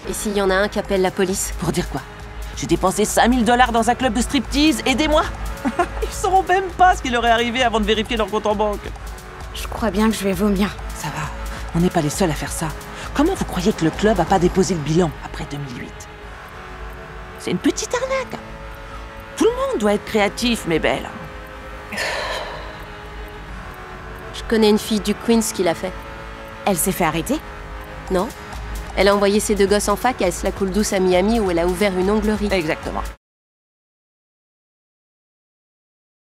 Et s'il y en a un qui appelle la police? Pour dire quoi? J'ai dépensé 5000 $ dans un club de striptease, aidez-moi. Ils sauront même pas ce qui leur est arrivé avant de vérifier leur compte en banque. Je crois bien que je vais vomir. Ça va, on n'est pas les seuls à faire ça. Comment vous croyez que le club a pas déposé le bilan après 2008? C'est une petite arnaque. Tout le monde doit être créatif, mes belles. Je connais une fille du Queens qui l'a fait. Elle s'est fait arrêter? Non? Elle a envoyé ses 2 gosses en fac et elle se la coule douce à Miami où elle a ouvert une onglerie. Exactement.